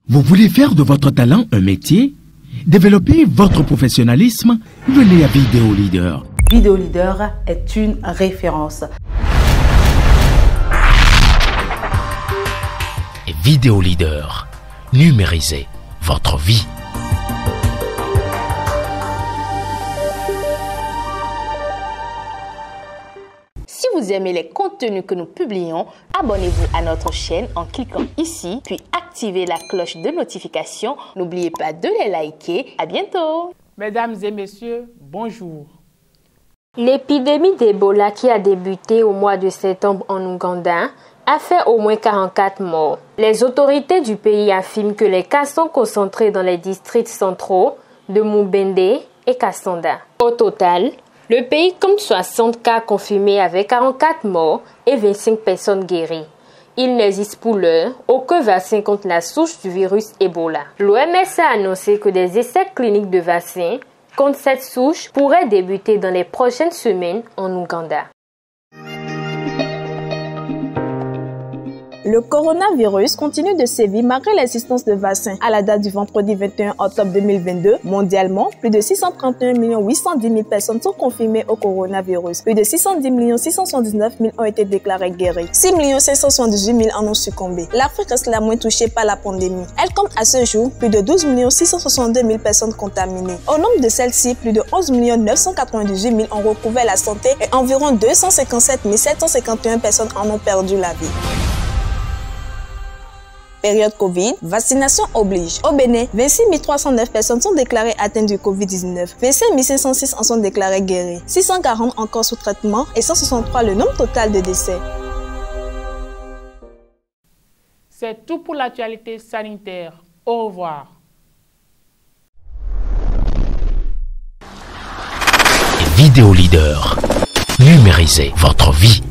Vous voulez faire de votre talent un métier? Développer votre professionnalisme? Venez à Vidéo Leader. Vidéo Leader est une référence. Et Vidéo Leader, numérisez votre vie. Si vous aimez les contenus que nous publions, abonnez-vous à notre chaîne en cliquant ici, puis activez la cloche de notification. N'oubliez pas de les liker. À bientôt. Mesdames et messieurs, bonjour. L'épidémie d'Ebola qui a débuté au mois de septembre en Ouganda a fait au moins 44 morts. Les autorités du pays affirment que les cas sont concentrés dans les districts centraux de Mubende et Kassanda. Au total, le pays compte 60 cas confirmés avec 44 morts et 25 personnes guéries. Il n'existe pour l'heure aucun vaccin contre la souche du virus Ebola. L'OMS a annoncé que des essais cliniques de vaccins contre cette souche pourraient débuter dans les prochaines semaines en Ouganda. Le coronavirus continue de sévir malgré l'existence de vaccins. À la date du vendredi 21 octobre 2022, mondialement, plus de 631 810 000 personnes sont confirmées au coronavirus. Plus de 610 679 000 ont été déclarées guéries. 6 578 000 en ont succombé. L'Afrique reste la moins touchée par la pandémie. Elle compte à ce jour plus de 12 662 000 personnes contaminées. Au nombre de celles-ci, plus de 11 998 000 ont recouvert la santé et environ 257 751 personnes en ont perdu la vie. Période Covid, vaccination oblige. Au Bénin, 26 309 personnes sont déclarées atteintes du Covid-19. 25 506 en sont déclarées guéries. 640 encore sous traitement et 163 le nombre total de décès. C'est tout pour l'actualité sanitaire. Au revoir. Vidéo Leader, numérisez votre vie.